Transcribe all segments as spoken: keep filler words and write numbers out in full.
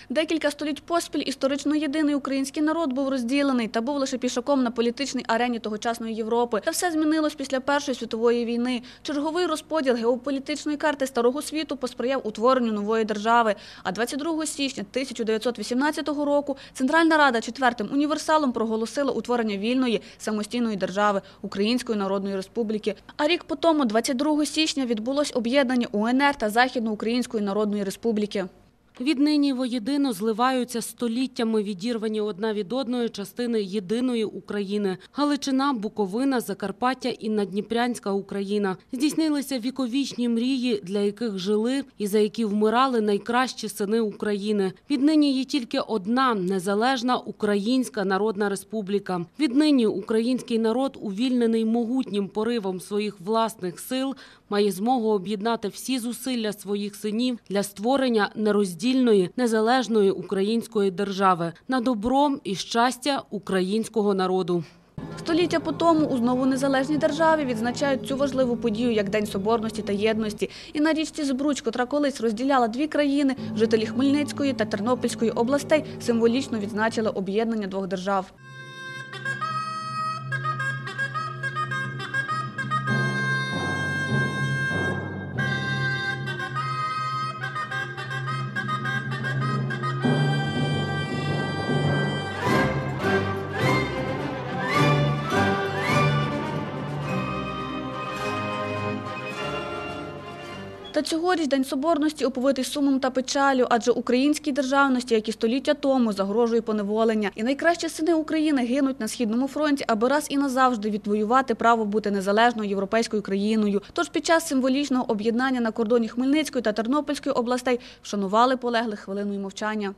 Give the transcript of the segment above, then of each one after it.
Декілька століть поспіль історично єдиний український народ був розділений та був лише пішаком на політичній арені тогочасної Європи. Та все змінилось після Першої світової війни. Черговий розподіл геополітичної карти Старого світу посприяв утворенню нової держави. А двадцять другого січня тисяча дев'ятсот вісімнадцятого року Центральна Рада четвертим універсалом проголосила утворення вільної, самостійної держави – Української Народної Республіки. А рік по тому, двадцять другого січня, відбулось об'єднання У Ен Ер та Західноукраїнської Народної Республіки. Віднині воєдино зливаються століттями відірвані одна від одної частини єдиної України – Галичина, Буковина, Закарпаття і Наддніпрянська Україна. Здійснилися віковічні мрії, для яких жили і за які вмирали найкращі сини України. Віднині є тільки одна незалежна Українська Народна Республіка. Віднині український народ, увільнений могутнім поривом своїх власних сил, має змогу об'єднати всі зусилля своїх синів для створення нероздільної, незалежної української держави на добро і щастя українського народу. Століття по тому у знову незалежній державі відзначають цю важливу подію як День Соборності та Єдності. І на річці Збруч, котра колись розділяла дві країни, жителі Хмельницької та Тернопільської областей символічно відзначили об'єднання двох держав. Та цьогоріч День Соборності оповитий сумом та печалю, адже українській державності, як і століття тому, загрожує поневолення. І найкращі сини України гинуть на Східному фронті, аби раз і назавжди відвоювати право бути незалежною європейською країною. Тож під час символічного об'єднання на кордоні Хмельницької та Тернопільської областей вшанували полеглих хвилиною мовчання.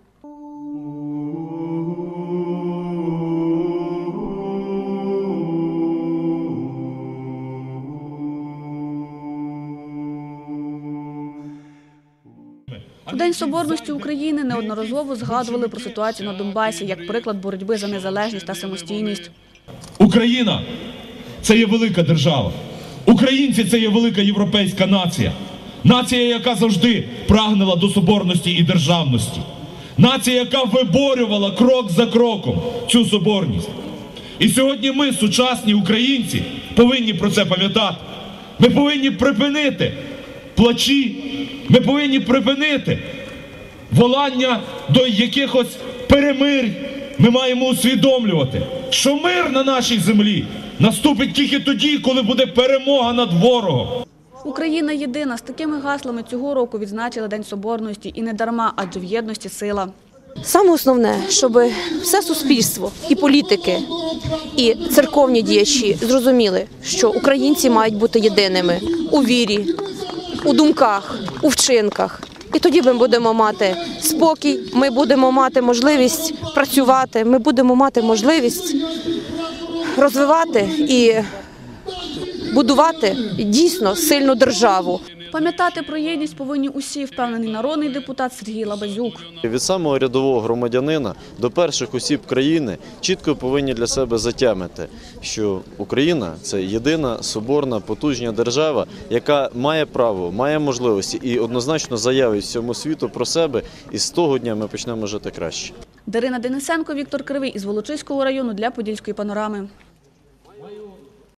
У День Соборності України неодноразово згадували про ситуацію на Донбасі як приклад боротьби за незалежність та самостійність. Україна – це є велика держава. Українці – це є велика європейська нація. Нація, яка завжди прагнула до соборності і державності. Нація, яка виборювала крок за кроком цю соборність. І сьогодні ми, сучасні українці, повинні про це пам'ятати. Ми повинні припинити плачі, ми повинні припинити волання до якихось перемир'я. Ми маємо усвідомлювати, що мир на нашій землі наступить тільки тоді, коли буде перемога над ворогом. Україна єдина. З такими гаслами цього року відзначили День Соборності. І не дарма, адже в єдності сила. Саме основне, щоб все суспільство, і політики, і церковні діячі зрозуміли, що українці мають бути єдиними у вірі, у думках, у вчинках. І тоді ми будемо мати спокій, ми будемо мати можливість працювати, ми будемо мати можливість розвивати і будувати дійсно сильну державу. Пам'ятати про єдність повинні усі, впевнений народний депутат Сергій Лабазюк. Від самого рядового громадянина до перших осіб країни чітко повинні для себе затямити, що Україна – це єдина, соборна, потужна держава, яка має право, має можливості і однозначно заявить всьому світу про себе, і з того дня ми почнемо жити краще. Дарина Денисенко, Віктор Кривий із Волочиського району для Подільської панорами.